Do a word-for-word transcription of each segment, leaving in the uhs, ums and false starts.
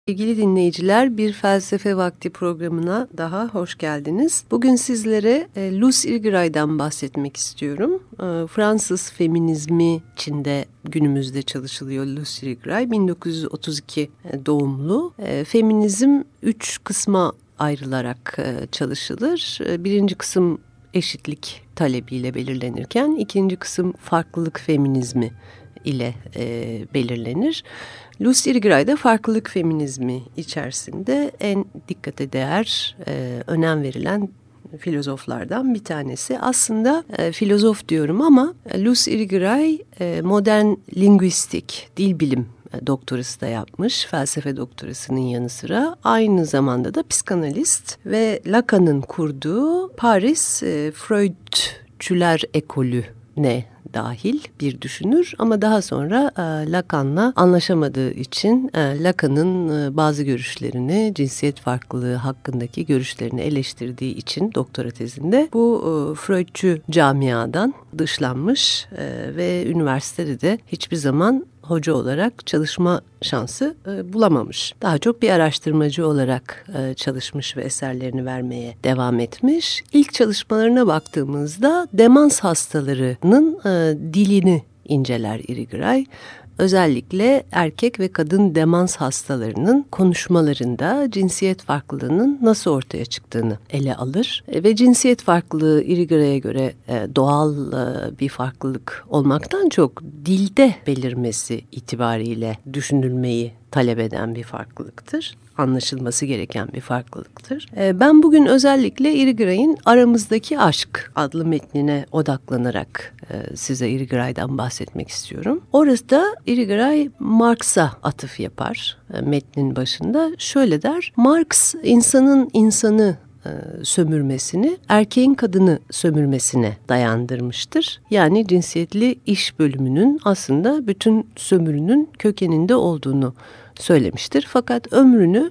Sevgili dinleyiciler, bir Felsefe Vakti programına daha hoş geldiniz. Bugün sizlere e, Luce Irigaray'dan bahsetmek istiyorum. E, Fransız feminizmi içinde günümüzde çalışılıyor Luce Irigaray. bin dokuz yüz otuz iki doğumlu. E, feminizm üç kısma ayrılarak e, çalışılır. E, birinci kısım eşitlik talebiyle belirlenirken, ikinci kısım farklılık feminizmi ile e, belirlenir. Luce Irigaray da farklılık feminizmi içerisinde en dikkate değer, e, önem verilen filozoflardan bir tanesi. Aslında e, filozof diyorum ama Luce Irigaray e, modern lingüistik, dil bilim e, doktorası da yapmış. Felsefe doktorasının yanı sıra aynı zamanda da psikanalist ve Lacan'ın kurduğu Paris e, Freudçüler ekolüne dahil bir düşünür ama daha sonra e, Lacan'la anlaşamadığı için e, Lacan'ın e, bazı görüşlerini, cinsiyet farklılığı hakkındaki görüşlerini eleştirdiği için doktora tezinde bu e, Freudçu camiadan dışlanmış e, ve üniversitede de hiçbir zaman hoca olarak çalışma şansı e, bulamamış. Daha çok bir araştırmacı olarak e, çalışmış ve eserlerini vermeye devam etmiş. İlk çalışmalarına baktığımızda demans hastalarının e, dilini inceler Irigaray. Özellikle erkek ve kadın demans hastalarının konuşmalarında cinsiyet farklılığının nasıl ortaya çıktığını ele alır. Ve cinsiyet farklılığı Irigaray'a göre doğal bir farklılık olmaktan çok dilde belirmesi itibariyle düşünülmeyi talep eden bir farklılıktır. Anlaşılması gereken bir farklılıktır. Ben bugün özellikle Irigaray'ın Aramızdaki Aşk adlı metnine odaklanarak size Irigaray'dan bahsetmek istiyorum. Orada Irigaray Marx'a atıf yapar metnin başında. Şöyle der: Marx insanın insanı sömürmesini erkeğin kadını sömürmesine dayandırmıştır. Yani cinsiyetli iş bölümünün aslında bütün sömürünün kökeninde olduğunu söylemiştir. Fakat ömrünü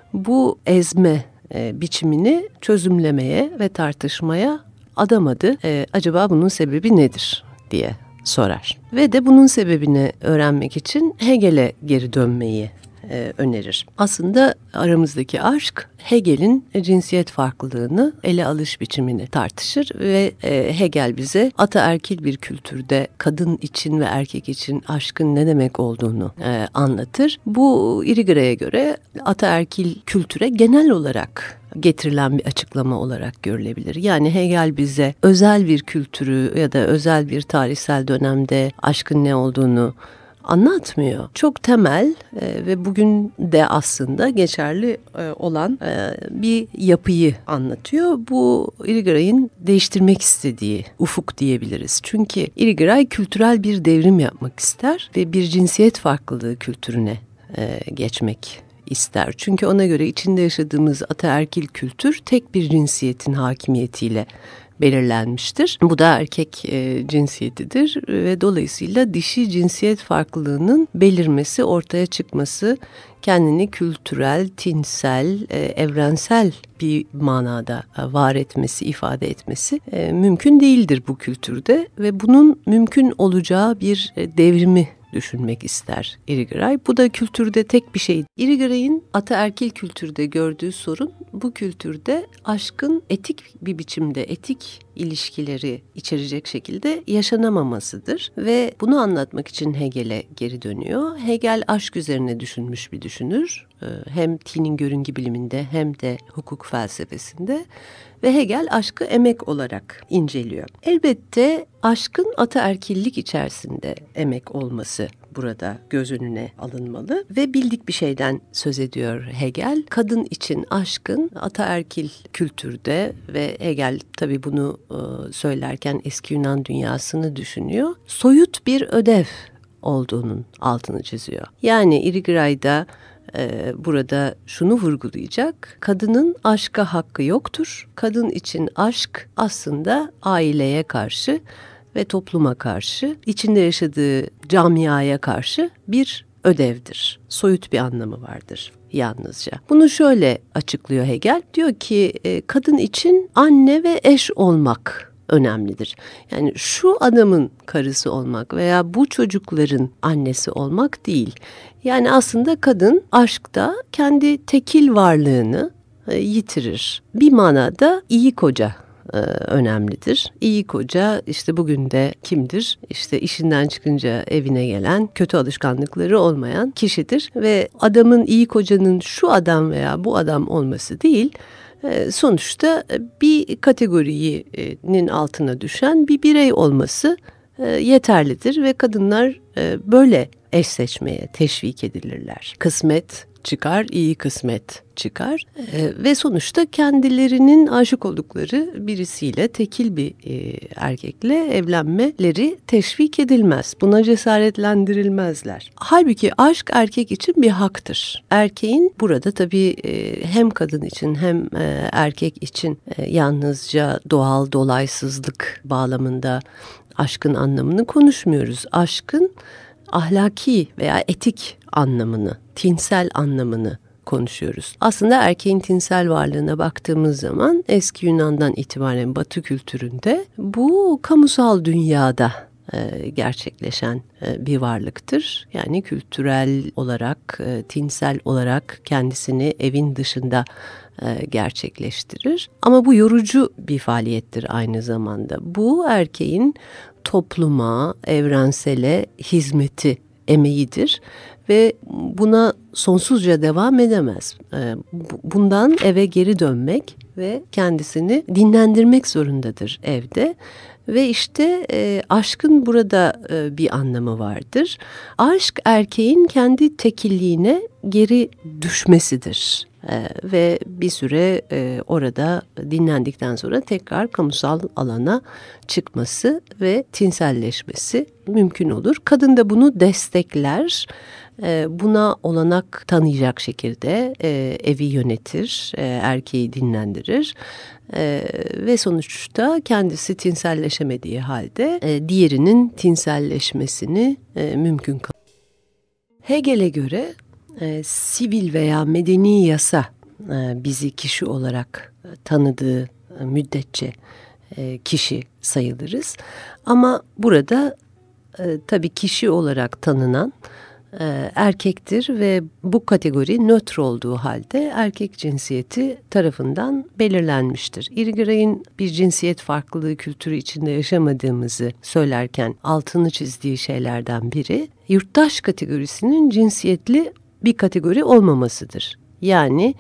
bu ezme e, biçimini çözümlemeye ve tartışmaya adamadı. E, acaba bunun sebebi nedir diye sorar. Ve de bunun sebebini öğrenmek için Hegel'e geri dönmeyi e, önerir. Aslında Aramızdaki Aşk, Hegel'in cinsiyet farklılığını ele alış biçimini tartışır ve e, Hegel bize ataerkil bir kültürde kadın için ve erkek için aşkın ne demek olduğunu e, anlatır. Bu Irigaray'a göre ataerkil kültüre genel olarak getirilen bir açıklama olarak görülebilir. Yani Hegel bize özel bir kültürü ya da özel bir tarihsel dönemde aşkın ne olduğunu anlatmıyor. Çok temel e, ve bugün de aslında geçerli e, olan e, bir yapıyı anlatıyor. Bu Irigaray'ın değiştirmek istediği ufuk diyebiliriz. Çünkü Irigaray kültürel bir devrim yapmak ister ve bir cinsiyet farklılığı kültürüne e, geçmek ister. Çünkü ona göre içinde yaşadığımız ataerkil kültür tek bir cinsiyetin hakimiyetiyle belirlenmiştir. Bu da erkek e, cinsiyetidir ve dolayısıyla dişi cinsiyet farklılığının belirmesi, ortaya çıkması, kendini kültürel, tinsel, e, evrensel bir manada e, var etmesi, ifade etmesi e, mümkün değildir bu kültürde ve bunun mümkün olacağı bir e, devrimi düşünmek ister Irigaray. Bu da kültürde tek bir şey. Irigaray'ın ataerkil kültürde gördüğü sorun, bu kültürde aşkın etik bir biçimde, etik ilişkileri içerecek şekilde yaşanamamasıdır. Ve bunu anlatmak için Hegel'e geri dönüyor. Hegel aşk üzerine düşünmüş bir düşünür. Hem tinin görünge biliminde hem de hukuk felsefesinde. Ve Hegel aşkı emek olarak inceliyor. Elbette aşkın ataerkillik içerisinde emek olması burada göz önüne alınmalı ve bildik bir şeyden söz ediyor Hegel. Kadın için aşkın ataerkil kültürde ve Hegel tabii bunu e, söylerken eski Yunan dünyasını düşünüyor. Soyut bir ödev olduğunun altını çiziyor. Yani Irigaray'da Ee, burada şunu vurgulayacak: kadının aşka hakkı yoktur. Kadın için aşk aslında aileye karşı ve topluma karşı, içinde yaşadığı camiaya karşı bir ödevdir. Soyut bir anlamı vardır yalnızca. Bunu şöyle açıklıyor Hegel. Diyor ki kadın için anne ve eş olmak önemlidir. Yani şu adamın karısı olmak veya bu çocukların annesi olmak değil. Yani aslında kadın aşkta kendi tekil varlığını e, yitirir. Bir manada iyi koca e, önemlidir. İyi koca işte bugün de kimdir? İşte işinden çıkınca evine gelen, kötü alışkanlıkları olmayan kişidir. Ve adamın, iyi kocanın şu adam veya bu adam olması değil, e, sonuçta bir kategorinin altına düşen bir birey olması e, yeterlidir. Ve kadınlar e, böyle eş seçmeye teşvik edilirler. Kısmet çıkar, iyi kısmet çıkar ee, ve sonuçta kendilerinin aşık oldukları birisiyle, tekil bir e, erkekle evlenmeleri teşvik edilmez. Buna cesaretlendirilmezler. Halbuki aşk erkek için bir haktır. Erkeğin burada tabii e, hem kadın için hem e, erkek için e, yalnızca doğal dolaysızlık bağlamında aşkın anlamını konuşmuyoruz. Aşkın ahlaki veya etik anlamını, tinsel anlamını konuşuyoruz. Aslında erkeğin tinsel varlığına baktığımız zaman eski Yunan'dan itibaren Batı kültüründe bu kamusal dünyada e, gerçekleşen e, bir varlıktır. Yani kültürel olarak, e, tinsel olarak kendisini evin dışında e, gerçekleştirir. Ama bu yorucu bir faaliyettir aynı zamanda. Bu erkeğin topluma, evrensele hizmeti, emeğidir ve buna sonsuzca devam edemez. Bundan eve geri dönmek ve kendisini dinlendirmek zorundadır evde. Ve işte e, aşkın burada e, bir anlamı vardır. Aşk erkeğin kendi tekilliğine geri düşmesidir. E, ve bir süre e, orada dinlendikten sonra tekrar kamusal alana çıkması ve tinselleşmesi mümkün olur. Kadın da bunu destekler. Buna olanak tanıyacak şekilde e, evi yönetir, e, erkeği dinlendirir e, ve sonuçta kendisi tinselleşemediği halde e, diğerinin tinselleşmesini e, mümkün kılar. Hegel'e göre e, sivil veya medeni yasa e, bizi kişi olarak e, tanıdığı e, müddetçe e, kişi sayılırız. Ama burada e, tabii kişi olarak tanınan erkektir ve bu kategori nötr olduğu halde erkek cinsiyeti tarafından belirlenmiştir. Irigaray'ın bir cinsiyet farklılığı kültürü içinde yaşamadığımızı söylerken altını çizdiği şeylerden biri yurttaş kategorisinin cinsiyetli bir kategori olmamasıdır. Yani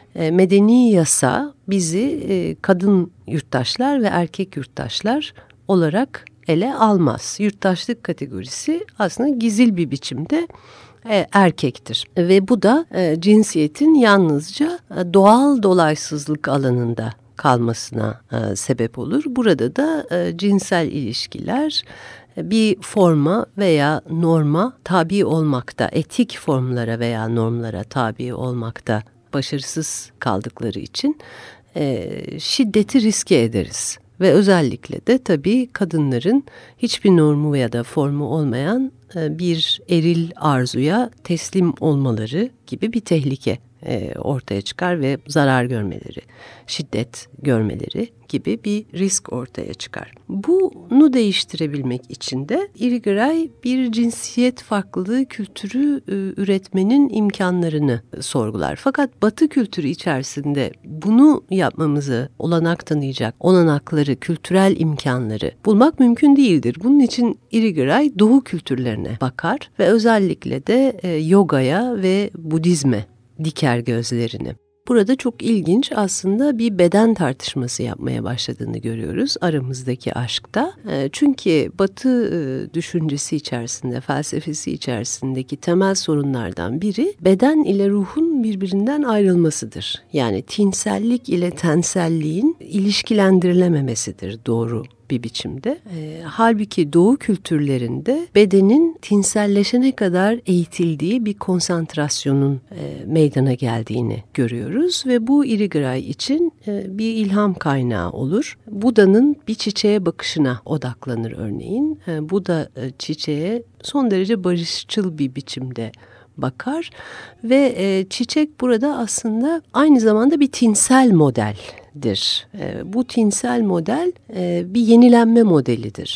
medeni yasa bizi kadın yurttaşlar ve erkek yurttaşlar olarak ele almaz. Yurttaşlık kategorisi aslında gizli bir biçimde e, erkektir. Ve bu da e, cinsiyetin yalnızca e, doğal dolaysızlık alanında kalmasına e, sebep olur. Burada da e, cinsel ilişkiler e, bir forma veya norma tabi olmakta, etik formlara veya normlara tabi olmakta başarısız kaldıkları için e, şiddeti riske ederiz. Ve özellikle de tabii kadınların hiçbir normu ya da formu olmayan bir eril arzuya teslim olmaları gibi bir tehlike ortaya çıkar ve zarar görmeleri, şiddet görmeleri gibi bir risk ortaya çıkar. Bunu değiştirebilmek için de Irigaray bir cinsiyet farklılığı kültürü üretmenin imkanlarını sorgular. Fakat Batı kültürü içerisinde bunu yapmamızı olanak tanıyacak olanakları, kültürel imkanları bulmak mümkün değildir. Bunun için Irigaray Doğu kültürlerine bakar ve özellikle de yogaya ve Budizme diker gözlerini. Burada çok ilginç aslında bir beden tartışması yapmaya başladığını görüyoruz aramızdaki aşkta. Çünkü Batı düşüncesi içerisinde, felsefesi içerisindeki temel sorunlardan biri beden ile ruhun birbirinden ayrılmasıdır. Yani tinsellik ile tenselliğin ilişkilendirilememesidir doğru bir biçimde. E, halbuki Doğu kültürlerinde bedenin tinselleşene kadar eğitildiği bir konsantrasyonun e, meydana geldiğini görüyoruz ve bu Irigaray için e, bir ilham kaynağı olur. Buda'nın bir çiçeğe bakışına odaklanır örneğin. E, Buda e, çiçeğe son derece barışçıl bir biçimde bakar ve e, çiçek burada aslında aynı zamanda bir tinsel modeldir. E, bu tinsel model e, bir yenilenme modelidir.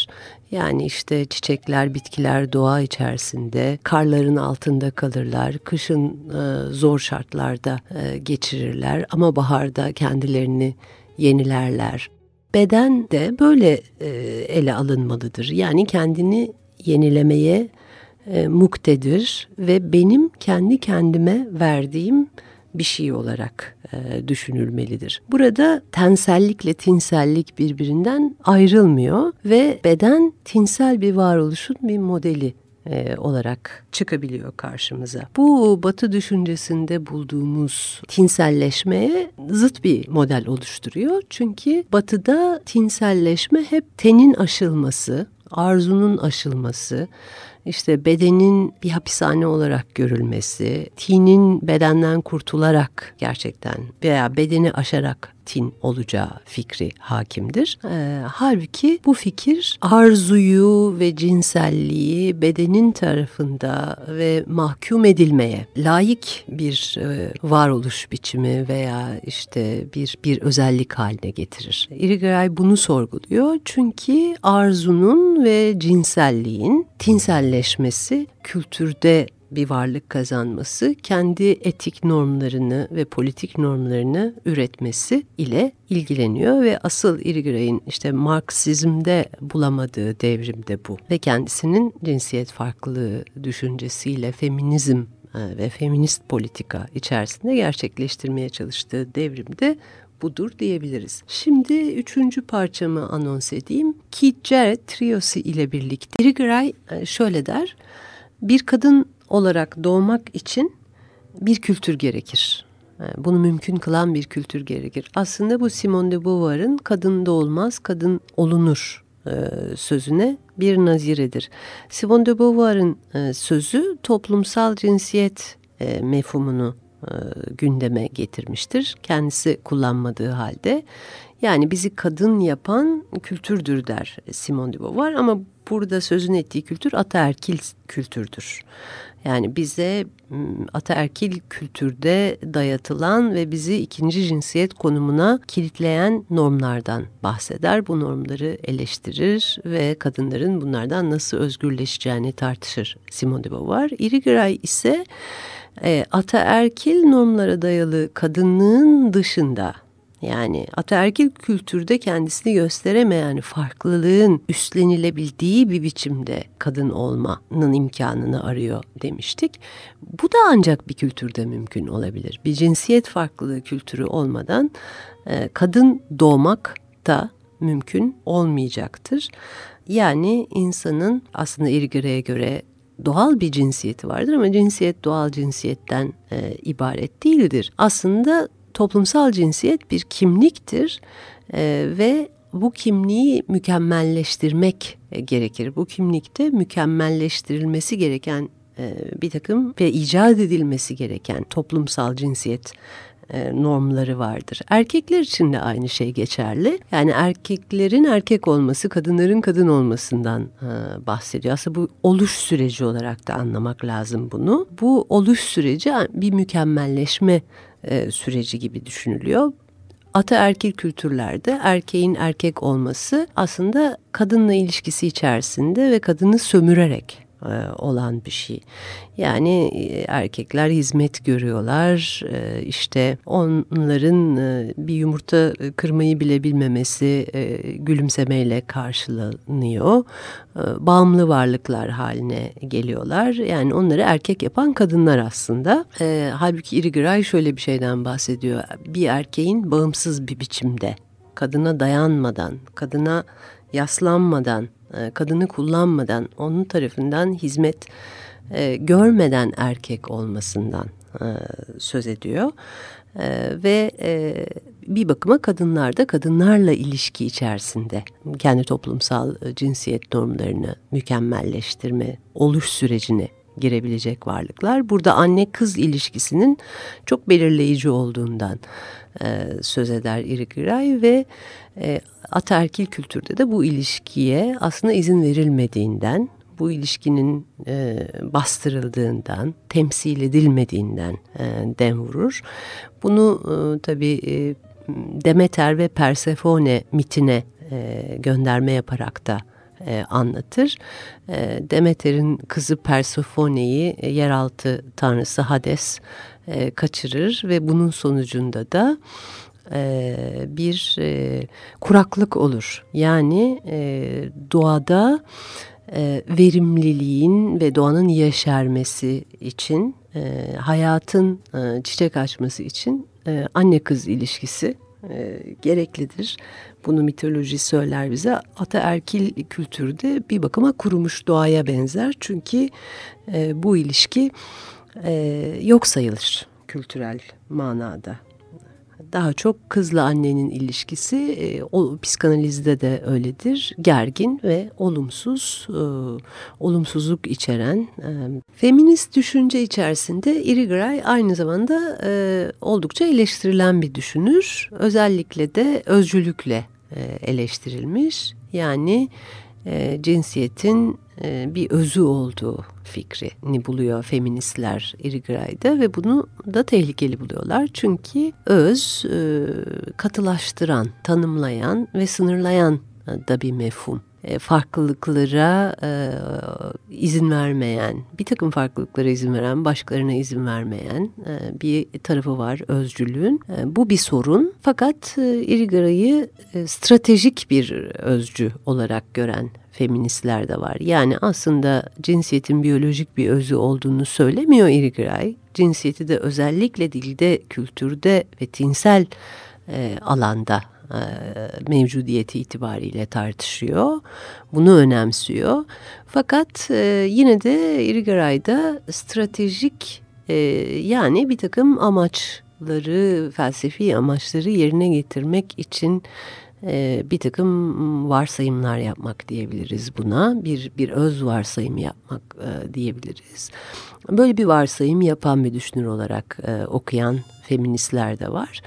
Yani işte çiçekler, bitkiler doğa içerisinde, karların altında kalırlar, kışın e, zor şartlarda e, geçirirler ama baharda kendilerini yenilerler. Beden de böyle e, ele alınmalıdır. Yani kendini yenilemeye e, muktedir ve benim kendi kendime verdiğim bir şey olarak e, düşünülmelidir. Burada tensellikle tinsellik birbirinden ayrılmıyor ve beden tinsel bir varoluşun bir modeli e, olarak çıkabiliyor karşımıza. Bu Batı düşüncesinde bulduğumuz tinselleşmeye zıt bir model oluşturuyor. Çünkü Batı'da tinselleşme hep tenin aşılması, arzunun aşılması, İşte bedenin bir hapishane olarak görülmesi, tinin bedenden kurtularak gerçekten veya bedeni aşarak tin olacağı fikri hakimdir. Ee, halbuki bu fikir arzuyu ve cinselliği bedenin tarafında ve mahkum edilmeye layık bir e, varoluş biçimi veya işte bir bir özellik haline getirir. Irigaray bunu sorguluyor çünkü arzunun ve cinselliğin tinselleşmesi kültürde bir varlık kazanması, kendi etik normlarını ve politik normlarını üretmesi ile ilgileniyor ve asıl Irigaray'ın işte Marksizm'de bulamadığı devrimde bu. Ve kendisinin cinsiyet farklılığı düşüncesiyle feminizm ve feminist politika içerisinde gerçekleştirmeye çalıştığı devrimde budur diyebiliriz. Şimdi üçüncü parçamı anons edeyim. Keith Jarrett triosu ile birlikte Irigaray şöyle der: bir kadın olarak doğmak için bir kültür gerekir. Bunu mümkün kılan bir kültür gerekir. Aslında bu Simone de Beauvoir'ın kadın doğulmaz, kadın olunur sözüne bir naziredir. Simone de Beauvoir'ın sözü toplumsal cinsiyet mefhumunu gündeme getirmiştir. Kendisi kullanmadığı halde. Yani bizi kadın yapan kültürdür der Simone de Beauvoir ama burada sözünü ettiği kültür ataerkil kültürdür. Yani bize ataerkil kültürde dayatılan ve bizi ikinci cinsiyet konumuna kilitleyen normlardan bahseder. Bu normları eleştirir ve kadınların bunlardan nasıl özgürleşeceğini tartışır Simone de Beauvoir. Irigaray ise e, ataerkil normlara dayalı kadınlığın dışında, yani ataerkil kültürde kendisini gösteremeyen farklılığın üstlenilebildiği bir biçimde kadın olmanın imkanını arıyor demiştik. Bu da ancak bir kültürde mümkün olabilir. Bir cinsiyet farklılığı kültürü olmadan e, kadın doğmak da mümkün olmayacaktır. Yani insanın aslında Irigaray'a göre doğal bir cinsiyeti vardır ama cinsiyet doğal cinsiyetten e, ibaret değildir. Aslında toplumsal cinsiyet bir kimliktir e, ve bu kimliği mükemmelleştirmek e, gerekir. Bu kimlikte mükemmelleştirilmesi gereken e, bir takım ve icat edilmesi gereken toplumsal cinsiyet e, normları vardır. Erkekler için de aynı şey geçerli. Yani erkeklerin erkek olması, kadınların kadın olmasından e, bahsediyor. Aslında bu oluş süreci olarak da anlamak lazım bunu. Bu oluş süreci bir mükemmelleşme e, süreci gibi düşünülüyor. Ataerkil kültürlerde erkeğin erkek olması aslında kadınla ilişkisi içerisinde ve kadını sömürerek olan bir şey. Yani erkekler hizmet görüyorlar. İşte onların bir yumurta kırmayı bile bilmemesi gülümsemeyle karşılanıyor. Bağımlı varlıklar haline geliyorlar. Yani onları erkek yapan kadınlar aslında. Halbuki Irigaray şöyle bir şeyden bahsediyor. Bir erkeğin bağımsız bir biçimde, kadına dayanmadan, kadına yaslanmadan, kadını kullanmadan, onun tarafından hizmet e, görmeden erkek olmasından e, söz ediyor. E, ve e, bir bakıma kadınlar da kadınlarla ilişki içerisinde kendi toplumsal cinsiyet normlarını mükemmelleştirme, oluş sürecine girebilecek varlıklar. Burada anne-kız ilişkisinin çok belirleyici olduğundan e, söz eder Irigaray ve e, ataerkil kültürde de bu ilişkiye aslında izin verilmediğinden, bu ilişkinin e, bastırıldığından, temsil edilmediğinden e, dem vurur. Bunu e, tabii e, Demeter ve Persefone mitine e, gönderme yaparak da e, anlatır. E, Demeter'in kızı Persephone'yi e, yeraltı tanrısı Hades e, kaçırır ve bunun sonucunda da e, bir e, kuraklık olur. Yani e, doğada e, verimliliğin ve doğanın yeşermesi için, e, hayatın e, çiçek açması için e, anne kız ilişkisi e, gereklidir. Bunu mitoloji söyler bize. Ataerkil kültürde bir bakıma kurumuş doğaya benzer. Çünkü e, bu ilişki e, yok sayılır kültürel manada. Daha çok kızla annenin ilişkisi e, o psikanalizde de öyledir. Gergin ve olumsuz, e, olumsuzluk içeren. E, feminist düşünce içerisinde Irigaray aynı zamanda e, oldukça eleştirilen bir düşünür. Özellikle de özcülükle e, eleştirilmiş. Yani e, cinsiyetin e, bir özü olduğu fikrini buluyor feministler Irigaray'da ve bunu da tehlikeli buluyorlar. Çünkü öz e, katılaştıran, tanımlayan ve sınırlayan da bir mefhum. E, farklılıklara e, izin vermeyen, bir takım farklılıklara izin veren, başkalarına izin vermeyen e, bir tarafı var özcülüğün. E, bu bir sorun. Fakat e, Irigaray'ı e, stratejik bir özcü olarak gören feministler de var. Yani aslında cinsiyetin biyolojik bir özü olduğunu söylemiyor Irigaray. Cinsiyeti de özellikle dilde, kültürde ve tinsel e, alanda e, mevcudiyeti itibariyle tartışıyor. Bunu önemsiyor. Fakat e, yine de Irigaray'da stratejik e, yani bir takım amaçları, felsefi amaçları yerine getirmek için Ee, bir takım varsayımlar yapmak diyebiliriz buna. Bir bir öz varsayım yapmak e, diyebiliriz. Böyle bir varsayım yapan bir düşünür olarak e, okuyan feministler de var.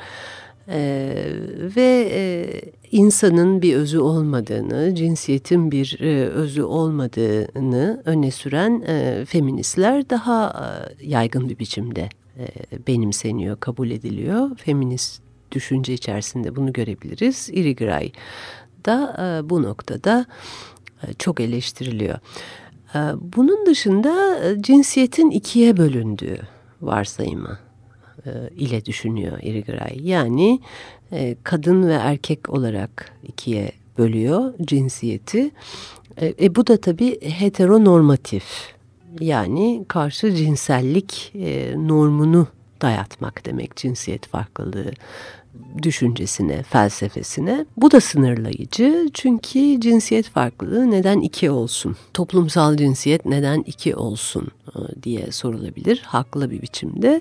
E, ve e, insanın bir özü olmadığını, cinsiyetin bir e, özü olmadığını öne süren e, feministler daha e, yaygın bir biçimde e, benimseniyor, kabul ediliyor. Feminist düşünce içerisinde bunu görebiliriz. Irigaray da e, bu noktada e, çok eleştiriliyor. E, bunun dışında e, cinsiyetin ikiye bölündüğü varsayımı e, ile düşünüyor Irigaray. Yani e, kadın ve erkek olarak ikiye bölüyor cinsiyeti. E, e, bu da tabii heteronormatif. Yani karşı cinsellik e, normunu dayatmak demek cinsiyet farklılığı düşüncesine, felsefesine. Bu da sınırlayıcı çünkü cinsiyet farklılığı neden iki olsun? Toplumsal cinsiyet neden iki olsun diye sorulabilir haklı bir biçimde.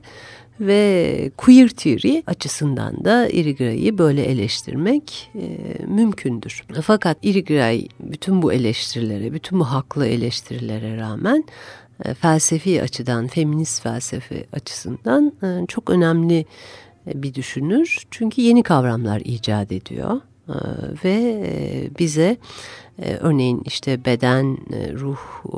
Ve queer theory açısından da Irigaray'ı böyle eleştirmek e, mümkündür. Fakat Irigaray bütün bu eleştirilere, bütün bu haklı eleştirilere rağmen e, felsefi açıdan, feminist felsefe açısından e, çok önemli bir düşünür. Çünkü yeni kavramlar icat ediyor e, ve e, bize e, örneğin işte beden, e, ruh e,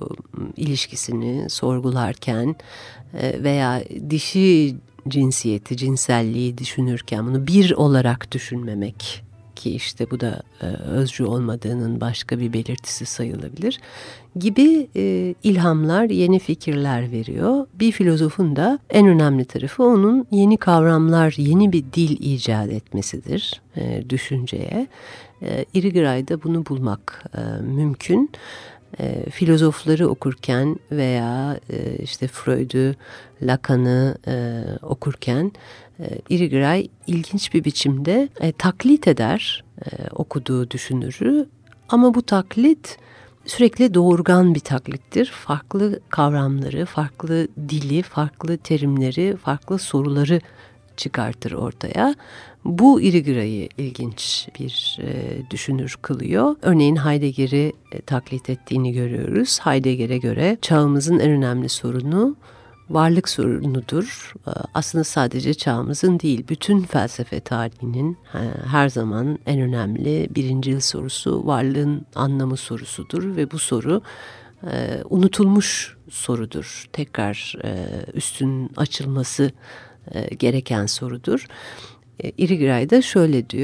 ilişkisini sorgularken e, veya dişi cinsiyeti, cinselliği düşünürken bunu bir olarak düşünmemek ki işte bu da e, özcü olmadığının başka bir belirtisi sayılabilir gibi e, ilhamlar, yeni fikirler veriyor. Bir filozofun da en önemli tarafı onun yeni kavramlar, yeni bir dil icat etmesidir e, düşünceye. E, Irigaray'da bunu bulmak e, mümkün. E, filozofları okurken veya e, işte Freud'u, Lacan'ı e, okurken e, Irigaray ilginç bir biçimde e, taklit eder e, okuduğu düşünürü ama bu taklit sürekli doğurgan bir taklittir. Farklı kavramları, farklı dili, farklı terimleri, farklı soruları çıkartır ortaya. Bu Irigaray'ı ilginç bir e, düşünür kılıyor. Örneğin Heidegger'i e, taklit ettiğini görüyoruz. Heidegger'e göre çağımızın en önemli sorunu varlık sorunudur. E, aslında sadece çağımızın değil, bütün felsefe tarihinin e, her zaman en önemli birincil sorusu varlığın anlamı sorusudur ve bu soru e, unutulmuş sorudur. Tekrar e, üstün açılması e, gereken sorudur. Irigaray da şöyle diyor,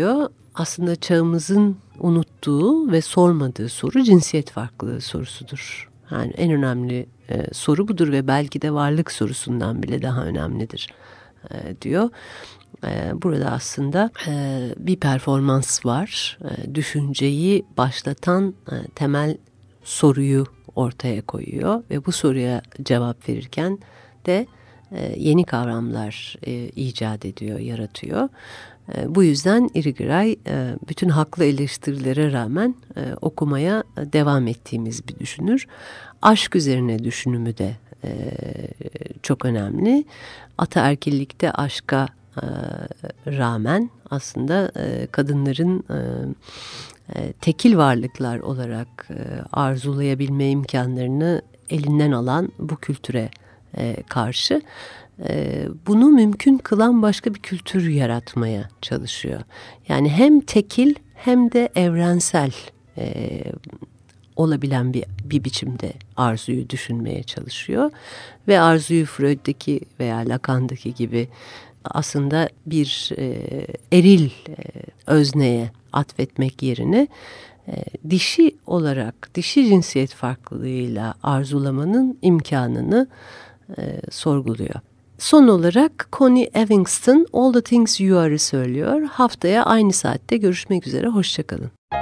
aslında çağımızın unuttuğu ve sormadığı soru cinsiyet farklılığı sorusudur. Yani en önemli e, soru budur ve belki de varlık sorusundan bile daha önemlidir e, diyor. E, burada aslında e, bir performans var. E, düşünceyi başlatan e, temel soruyu ortaya koyuyor ve bu soruya cevap verirken de e, yeni kavramlar e, icat ediyor, yaratıyor. E, bu yüzden Irigaray e, bütün haklı eleştirilere rağmen e, okumaya devam ettiğimiz bir düşünür. Aşk üzerine düşünümü de e, çok önemli. Ataerkillikte aşka e, rağmen aslında e, kadınların e, e, tekil varlıklar olarak e, arzulayabilme imkanlarını elinden alan bu kültüre e, karşı e, bunu mümkün kılan başka bir kültür yaratmaya çalışıyor. Yani hem tekil hem de evrensel e, olabilen bir, bir biçimde arzuyu düşünmeye çalışıyor. Ve arzuyu Freud'daki veya Lacan'daki gibi aslında bir e, eril e, özneye atfetmek yerine e, dişi olarak, dişi cinsiyet farklılığıyla arzulamanın imkanını e, sorguluyor. Son olarak Connie Evingston All the Things You Are'ı söylüyor. Haftaya aynı saatte görüşmek üzere, hoşça kalın.